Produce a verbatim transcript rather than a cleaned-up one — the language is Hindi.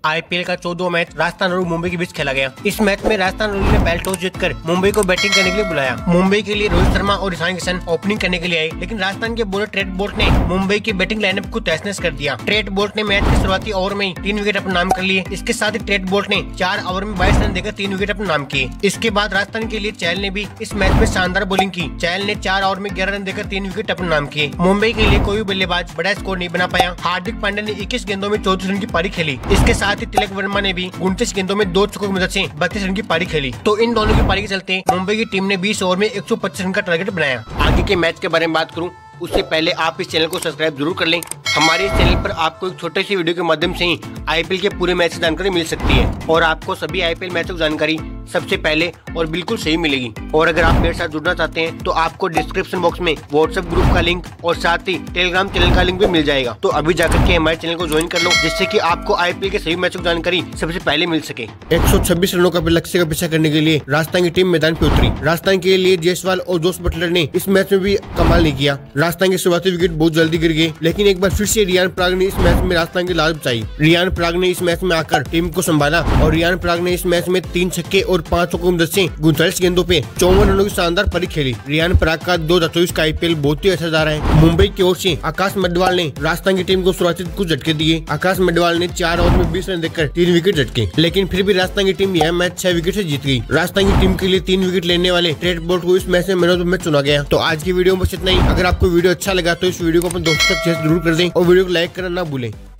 आईपीएल का चौदहवां मैच राजस्थान और मुंबई के बीच खेला गया। इस मैच में राजस्थान रॉयल्स ने पहले टॉस जीतकर मुंबई को बैटिंग करने के लिए बुलाया। मुंबई के लिए रोहित शर्मा और ईशान किशन ओपनिंग करने के लिए आए, लेकिन राजस्थान के बॉलर ट्रेट बोल्ट ने मुंबई की बैटिंग लाइनअप को तहस-नहस कर दिया। ट्रेट बोल्ट ने मैच के शुरुआती ओवर में तीन विकेट अपने नाम कर लिए। इसके साथ ही ट्रेट बोल्ट ने चार ओवर में बाईस रन देकर तीन विकेट अपने नाम किए। इसके बाद राजस्थान के लिए चहल ने भी इस मैच में शानदार बॉलिंग की। चहल ने चार ओवर में ग्यारह रन देकर तीन विकेट अपने नाम किए। मुंबई के लिए कोई बल्लेबाज बड़ा स्कोर नहीं बना पाया। हार्दिक पांड्या ने इक्कीस गेंदों में चौतीस रन की पारी खेली। इसके साथ ही तिलक वर्मा ने भी उनतीस गेंदों में दो छक्कों की मदद से बत्तीस रन की पारी खेली। तो इन दोनों की पारी के चलते मुंबई की टीम ने बीस ओवर में एक सौ पच्चीस रन का टारगेट बनाया। आगे के मैच के बारे में बात करूं उससे पहले आप इस चैनल को सब्सक्राइब जरूर कर लें। हमारे इस चैनल पर आपको एक छोटे सी वीडियो के माध्यम से ही आईपीएल के पूरे मैच की जानकारी मिल सकती है और आपको सभी आईपीएल मैचों की जानकारी सबसे पहले और बिल्कुल सही मिलेगी। और अगर आप मेरे साथ जुड़ना चाहते हैं तो आपको डिस्क्रिप्शन बॉक्स में व्हाट्सएप ग्रुप का लिंक और साथ ही टेलीग्राम चैनल का लिंक भी मिल जाएगा। तो अभी जाकर के हमारे चैनल को ज्वाइन कर लो, जिससे कि आपको आईपीएल के सभी मैचों की जानकारी सबसे पहले मिल सके। एक सौ छब्बीस रनों का लक्ष्य का पीछा करने के लिए राजस्थान की टीम मैदान पे उतरी। राजस्थान के लिए जायसवाल और जोस बटलर ने इस मैच में भी कमाल नहीं किया। राजस्थान के शुरुआती विकेट बहुत जल्दी गिर गए, लेकिन एक बार फिर से रियान पराग ने इस मैच में राजस्थान की लाज बचाई। रियान पराग ने इस मैच में आकर टीम को संभाला और रियान पराग ने इस मैच में तीन छक्के और पांच चौकों की मदद से उनतालीस गेंदों पे चौवन रनों की शानदार पारी खेली। रियान पराग का दो हजार चौबीस का आईपीएल बहुत ही अच्छा जा रहा है। मुंबई की ओर से आकाश मडवाल ने राजस्थान की टीम को शुरुआती कुछ झटके दिए। आकाश मडवाल ने चार ओवर में बीस रन देकर तीन विकेट झटके, लेकिन फिर भी राजस्थान की टीम यह मैच छह विकेट से जीत गई। राजस्थान की टीम के लिए तीन विकेट लेने वाले ट्रेट बोल्ट को इस मैच में मैन ऑफ द मैच चुना गया। तो आज की वीडियो में बस इतना ही। अगर आपको वीडियो अच्छा लगा तो इस वीडियो को अपने दोस्तों तक शेयर जरूर कर दें और वीडियो को लाइक करना ना भूलें।